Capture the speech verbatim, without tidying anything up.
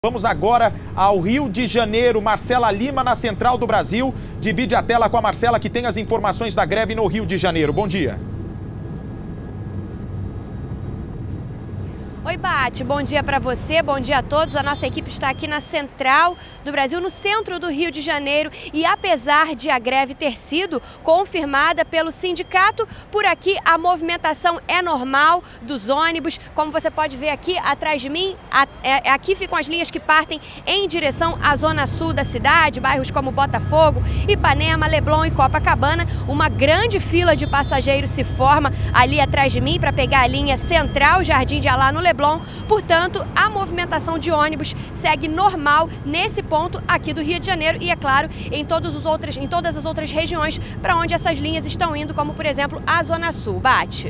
Vamos agora ao Rio de Janeiro. Marcela Lima, na Central do Brasil. Divide a tela com a Marcela, que tem as informações da greve no Rio de Janeiro. Bom dia. Oi, Bate. Bom dia para você, bom dia a todos. A nossa equipe está aqui na Central do Brasil, no centro do Rio de Janeiro. E apesar de a greve ter sido confirmada pelo sindicato, por aqui a movimentação é normal dos ônibus. Como você pode ver aqui atrás de mim, a, é, aqui ficam as linhas que partem em direção à zona sul da cidade, bairros como Botafogo, Ipanema, Leblon e Copacabana. Uma grande fila de passageiros se forma ali atrás de mim para pegar a linha Central Jardim de Alá no Leblon. Portanto, a movimentação de ônibus segue normal nesse ponto aqui do Rio de Janeiro e, é claro, em, todos os outros, em todas as outras regiões para onde essas linhas estão indo, como, por exemplo, a Zona Sul. Bate.